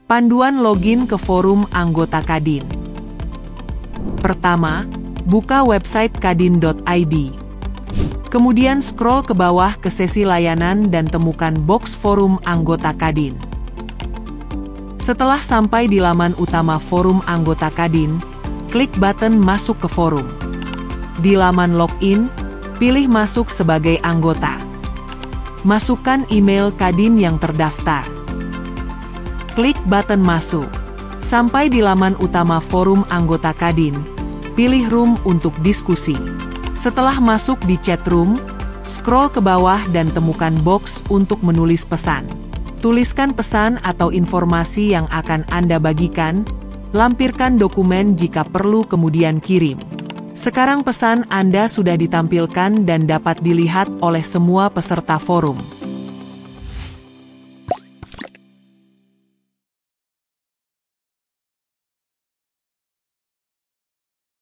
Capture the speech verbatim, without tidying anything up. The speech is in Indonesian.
Panduan login ke forum anggota Kadin. Pertama, buka website kadin dot i d. Kemudian scroll ke bawah ke sesi layanan dan temukan box forum anggota Kadin. Setelah sampai di laman utama forum anggota Kadin, klik button masuk ke forum. Di laman login, pilih masuk sebagai anggota. Masukkan email Kadin yang terdaftar. Klik button masuk. Sampai di laman utama forum anggota Kadin, pilih room untuk diskusi. Setelah masuk di chat room, scroll ke bawah dan temukan box untuk menulis pesan. Tuliskan pesan atau informasi yang akan Anda bagikan, lampirkan dokumen jika perlu kemudian kirim. Sekarang pesan Anda sudah ditampilkan dan dapat dilihat oleh semua peserta forum.